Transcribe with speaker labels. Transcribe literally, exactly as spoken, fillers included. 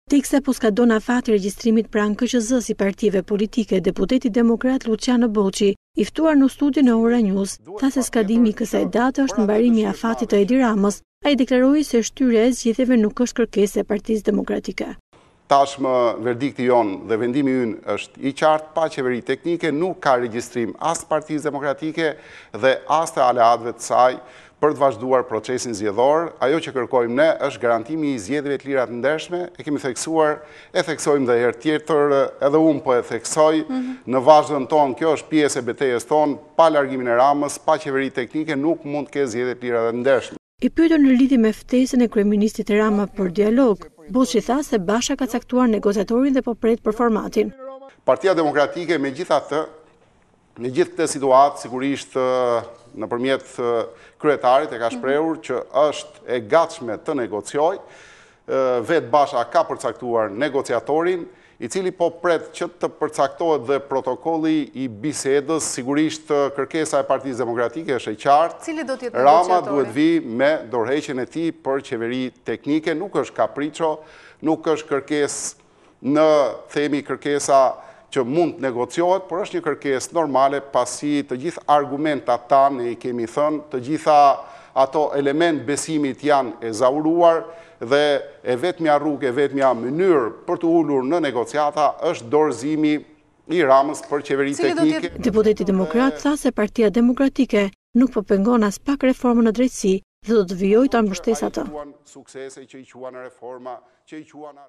Speaker 1: Teksa po skadon afati regjistrimit pranë K Q Z si partive politike, deputeti demokrat Luciano Boçi, i ftuar në studion e Ora News, tha se skadimi i kësaj date është mbarimi i afatit të Edi Ramës. Ai deklaroi se shtyria e zgjedhjeve nuk është kërkesë e Partisë Demokratike.
Speaker 2: Tashmë verdikti jonë dhe vendimi ynë është i qartë, pa qeveri teknike, nuk ka regjistrim as Partisë Demokratike dhe as të aleatëve të saj për të vazhduar procesin zgjedhor. Ajo që kërkojmë ne është garantimi i zgjedhjeve të lira të ndershme, e kemi theksuar, e theksojmë dhe herë tjetër, edhe unë po e theksoj, në vazhdën tonë, kjo është pjesë e betejës tonë, pa largimin e Ramës, pa qeveri teknike, nuk mund të ketë zgjedhje të lira dhe të ndershme.
Speaker 1: I pyetur në lidhje me ftesën e kryeministit Rama për dialog, Boçi tha se Basha ka caktuar negociatorin dhe po pret për formatin.
Speaker 2: Partia Demokratike me gjitha të, me gjithë këtë situatë, sigurisht nëpërmjet kryetarit e ka shprehur që është e gatshme të negocioj, vetë Basha ka përcaktuar negociatorin, i cili po pret që të përcaktohet dhe protokolli i bisedës. Sigurisht kërkesa e Partisë Demokratike është e qartë.
Speaker 3: Cili do të jetë
Speaker 2: Rama duhet vi me dorëheqjen e tij për qeveri teknike, nuk është kapriço, nuk është kërkesë në themi kërkesa që mund të negociohet, por është një kërkesë normale pasi të gjithë argumentat tanë i kemi thënë, të gjitha ato element besimit janë e zauruar dhe e vetmja rrugë, e vetmja mënyrë për të ulur në negociata është dorëzimi i Ramës për qeveri teknike.
Speaker 1: Deputeti demokrat tha se Partia Demokratike nuk po pengon as pak reformën në drejtësi dhe do të vijojë ta mbështesë atë.